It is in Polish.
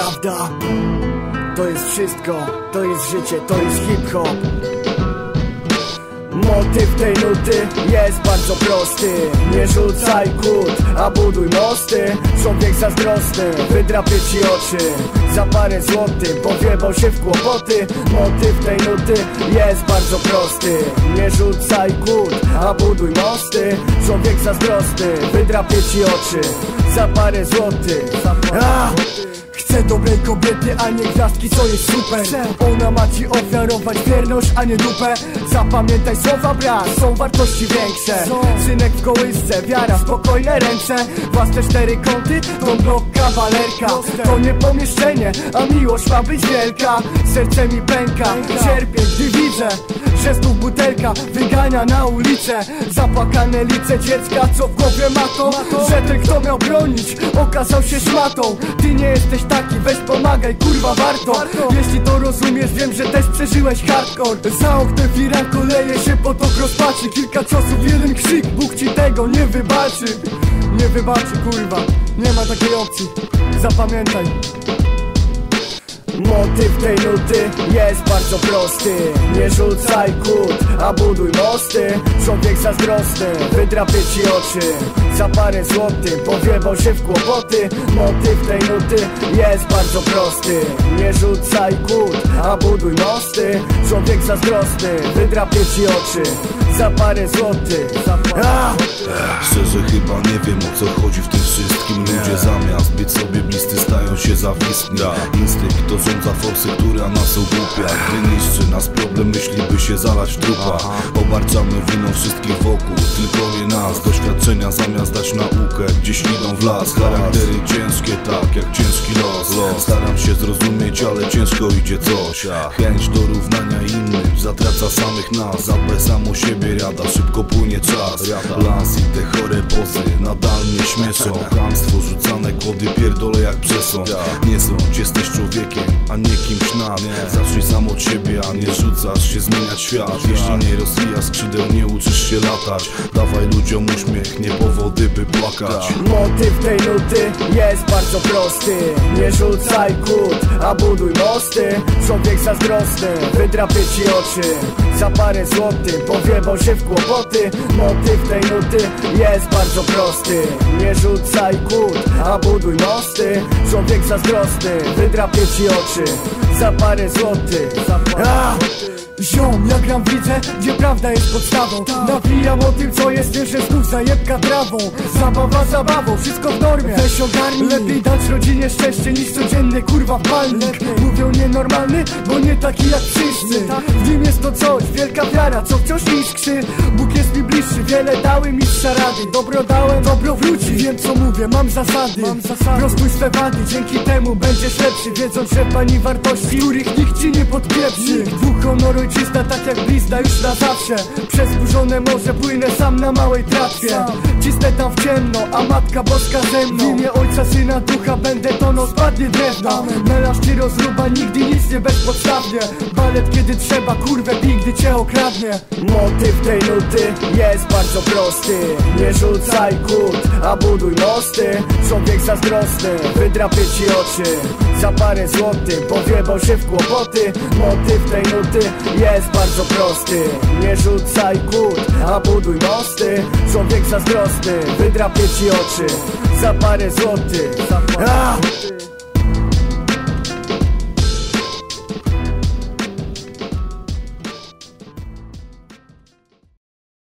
prawda. To jest wszystko, to jest życie, to jest hip-hop. Motyw tej nuty jest bardzo prosty. Nie rzucaj kłód, a buduj mosty. Człowiek zazdrosny wydrapie ci oczy. Za parę złotych powiebał się w kłopoty. Motyw tej nuty jest bardzo prosty. Nie rzucaj kłód, a buduj mosty. Człowiek zazdrosny wydrapie ci oczy. Za parę złotych. Chcę dobrej kobiety, a nie gwiazdki, co jest super. Ona ma ci ofiarować wierność, a nie dupę. Zapamiętaj słowa, brat, są wartości większe. Synek w kołysce, wiara, spokojne ręce. Własne 4 kąty, to blok kawalerka. To nie pomieszczenie, a miłość ma być wielka. Serce mi pęka, cierpię, gdy widzę, że znów butelka wygania na ulicę. Zapłakane lice dziecka, co w głowie ma to, że ten, kto miał bronić, okazał się szmatą. Ty nie jesteś taki, weź pomagaj, kurwa warto. Jeśli to rozumiesz, wiem, że też przeżyłeś hardcore. Za oknem firanko leje się potok rozpaczy. Kilka ciosów, jeden krzyk, Bóg ci tego nie wybaczy. Nie wybaczy, kurwa, nie ma takiej opcji. Zapamiętaj. Motyw tej nuty jest bardzo prosty. Nie rzucaj kłód, a buduj mosty. Człowiek zazdrosny wydrapie ci oczy. Za parę złotych powiebał się w kłopoty. Motyw tej nuty jest bardzo prosty. Nie rzucaj kłód, a buduj mosty. Człowiek zazdrosny wydrapie ci oczy. Za parę złotych. Szczerze chyba nie wiem, o co chodzi w tym wszystkim. Ludzie zamiast być sobie bliscy stają się zawistni. Instynkt to rządza forsy, która nas ogłupia. Gdy niszczy nas problem myśli, by się zalać w trupach. Obarczamy winą wszystkich wokół, tylko nie nas. Doświadczenia zamiast dać naukę, gdzieś idą w las. Charaktery ciężkie, tak jak ciężki los. Staram się zrozumieć, ale ciężko idzie coś. Chęć do równania innym zatraca samych nas. A samo siebie rada, szybko płynie czas. Las i te chore pozy nadal mnie śmieszą. Kłamstwo, rzucane kłody, pierdolę jak przesąd. Nie sądź, jesteś człowiekiem, a nie kimś nad. Zacznij sam od siebie, a nie rzucasz się zmieniać świat. Jeśli nie rozwijasz skrzydeł, nie uczysz się latać. Dawaj ludziom uśmiech, nie powody by płakać. Motyw tej nuty jest bardzo prosty. Nie rzucaj kłód, a buduj mosty. Człowiek zazdrosny wydrapie ci oczy. Za parę złotych powiebał się w kłopoty. Motyw tej nuty jest bardzo prosty. Nie rzucaj kłód, a buduj mosty. Człowiek zazdrosny wydrapie ci oczy. Za parę złotych. Ziom, ja gram widzę, gdzie prawda jest podstawą. Nawijam o tym, co jest, wiesz, że znów zajebka trawą. Zabawa zabawą, wszystko w normie. Weź ogarnij. Lepiej dać rodzinie szczęście niż codziennie kurwa palnik. Mówią nienormalny, bo nie taki jak wszyscy. W nim jest to coś, wielka wiara, co wciąż iskrzy. Bóg jest mi bliższy, wiele dały mi z szarady. Dobro dałem, dobro wróci. Wiem co mówię, mam zasady. Prostuj swe wady, dzięki temu będziesz lepszy. Wiedząc, że pani wartości, których nikt ci nie podpieprzy. Dwóch honoru czysta, tak jak blizna już na zawsze. Przez burzone morze płynę sam na małej tratwie. Cisnę tam w ciemno, a Matka Boska ze mną. W imię Ojca, Syna, Ducha będę tonął, spadnie drewno. Melarz ci rozruba, nigdy nic nie bezpodstawnie. Balet kiedy trzeba, kurwę bij, gdy cię okradnie. Motyw tej nuty jest bardzo prosty. Nie rzucaj kłód, a buduj mosty. Człowiek zazdrosny wydrapie ci oczy. Za parę złotych powiebał się w kłopoty. Motyw tej nuty jest bardzo prosty. Nie rzucaj kłód, a buduj mosty. Człowiek zazdrosny wydrapie ci oczy. Za parę złotych.